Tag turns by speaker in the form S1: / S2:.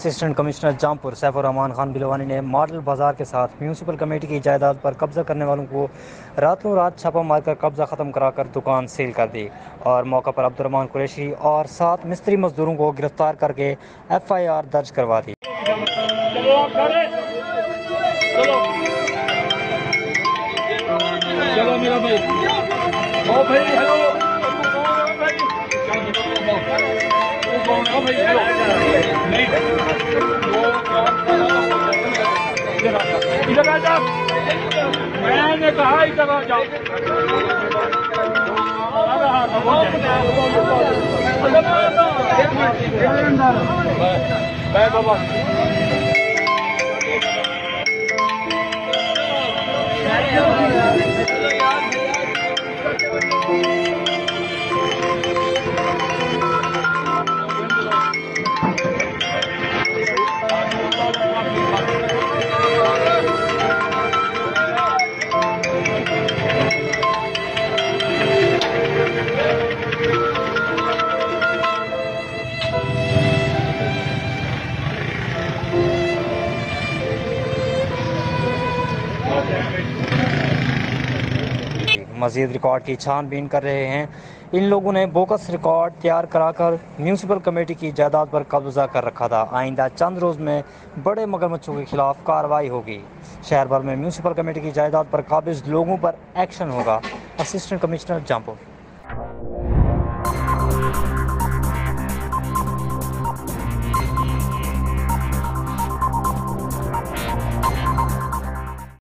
S1: Assistant commissioner Jampur Saifur Rahman Khan Bilwani ने model बाजार के साथ म्यूनसिपल कमेटी की जायदाद पर कब्जा करने वालों को रातों रात छापा मारकर कब्जा खत्म कराकर दुकान सील कर दी और मौका पर अब्दुर्रहमान कुरैशी और 7 मिस्त्री मजदूरों को गिरफ्तार करके FIR दर्ज करवा दी।
S2: चलो मेरा भाई, ओ भाई हेलो, इधर आ जाओ, मैंने कहा इधर आ जाओ। बाबा
S1: मज़ीद रिकॉर्ड की छानबीन कर रहे हैं। इन लोगों ने बोकस रिकॉर्ड तैयार कराकर म्यूनसिपल कमेटी की जायदाद पर कब्जा कर रखा था। आइंदा चंद रोज़ में बड़े मगरमच्छों के खिलाफ कार्रवाई होगी। शहर भर में म्यूनसिपल कमेटी की जायदाद पर काबिज लोगों पर एक्शन होगा। Assistant commissioner Jampur.